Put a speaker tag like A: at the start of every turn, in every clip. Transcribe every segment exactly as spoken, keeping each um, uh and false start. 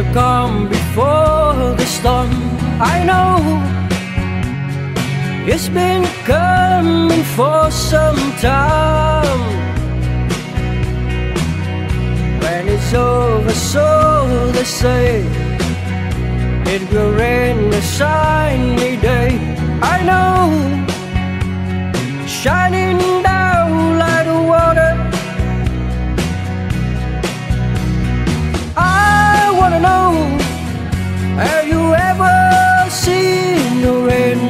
A: calm before the storm. I know it's been coming for some time. When it's over, so they say, it will rain a sunny day. I know, shining down like the water. I wanna know, have you ever seen the rain?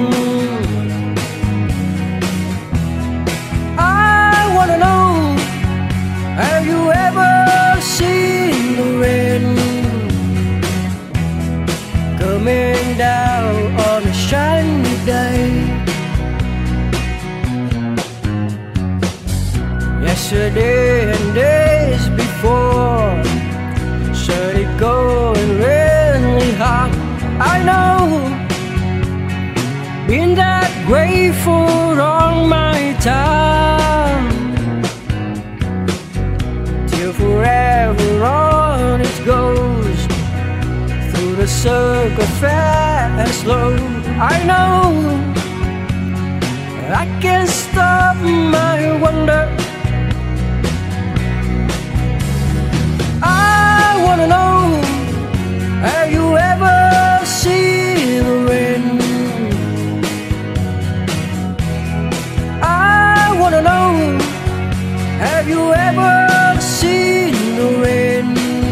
A: I wanna know, have you ever seen the rain coming down on a shiny day? Yesterday and days before, said it going really hard. I know, been that grateful all my time, till forever on it goes, through the circle fast and slow. I know, I can't stop my wonder. I wanna know, have you ever seen the rain? I wanna know, have you ever seen the rain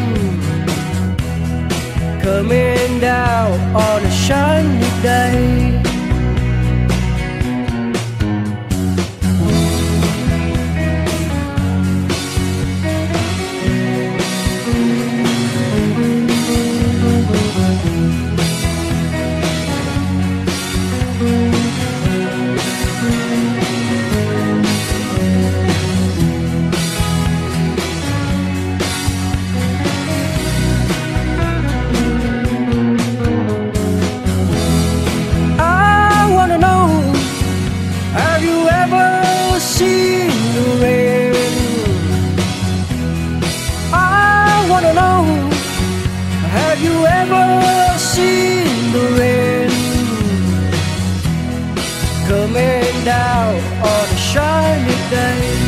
A: coming down on a shiny day? Have you ever seen the rain coming down on a shiny day?